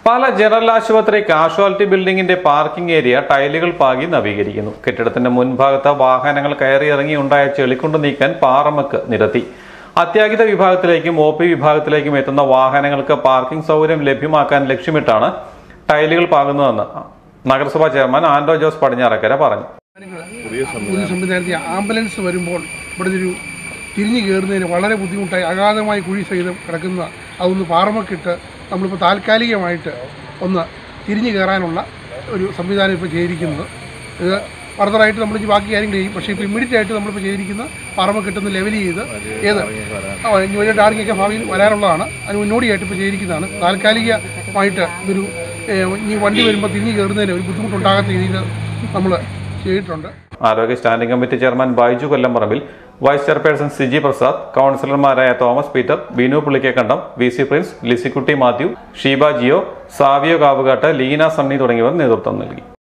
പാല general ആശുപത്രി casualty ബിൽഡിംഗിന്റെ parking area ടൈലുകൾ പാകി നവീകരിക്കുന്നു. കെട്ടിടത്തിന്റെ മുൻഭാഗത്ത് വാഹനങ്ങൾ കയറിയിറങ്ങി ഉണ്ടായ ചെളിക്കുണ്ട് നീക്കാൻ പാറമക്ക് നിരത്തി. അത്യാഹിത വിഭാഗത്തിലേക്കും ഒ പി വിഭാഗത്തിലേക്കും എത്തുന്ന വാഹനങ്ങൾക്ക് പാർക്കിംഗ് സൗകര്യം ലഭ്യമാക്കാൻ ലക്ഷ്യമിട്ടാണ് ടൈലുകൾ പാകുന്നതെന്ന് നഗരസഭാ ചെയർമാൻ ആൻഡോ ജോസ് പടിഞ്ഞാറക്കര പറഞ്ഞു. പുതിയ സംവിധാനത്തിൽ ആംബുലൻസ് വരുമ്പോൾ ഇവിടെ ഒരു തിരിഞ്ഞു കയറുന്നതിന് വളരെ ബുദ്ധിമുട്ടായി അഗാധമായി കുഴി സഹിതം കിടക്കുന്ന അതൊന്ന് പാറമക്കിട്ട് നമ്മളിപ്പോൾ താൽക്കാലികമായിട്ട് ഒന്ന് തിരിഞ്ഞു കയറാനുള്ള ഒരു സംവിധാനം ഇപ്പോൾ ചെയ്തിരിക്കുന്നത്. ഇത് ഫർദറായിട്ട് നമ്മൾ ബാക്കി കാര്യങ്ങൾ ചെയ്യും. പക്ഷേ ഇപ്പോൾ ഇമ്മീഡിയറ്റ് ആയിട്ട് നമ്മളിപ്പോൾ ചെയ്തിരിക്കുന്ന പാറമക്കിട്ടൊന്ന് ലെവൽ ചെയ്ത് ഇനി വലിയ ടാർഗൊക്കെ ഭാവിയിൽ വരാനുള്ളതാണ്. അതിന് മുന്നോടിയായിട്ട് ഇപ്പോൾ ചെയ്തിരിക്കുന്നതാണ്. താൽക്കാലികമായിട്ട് ഇതൊരു ഈ വണ്ടി വരുമ്പോൾ തിരിഞ്ഞു കയറുന്നതിന് ഒരു ബുദ്ധിമുട്ടുണ്ടാകാത്ത രീതിയിൽ നമ്മൾ ചെയ്തിട്ടുണ്ട്. ആരോഗ്യ standing committee chairman Baiju Kollamparambil, vice chairperson Siji Prasad, കൗൺസിലർമാരായ തോമസ് പീറ്റർ, ബിനു പുളിക്കക്കണ്ടം, വി സി പ്രിൻസ്, ലിസിക്കുട്ടി മാത്യു, ഷീബ ജിയോ, സാവിയോ കാവുകാട്ട്, ലീന സണ്ണി തുടങ്ങിയവർ നേതൃത്വം നൽകി.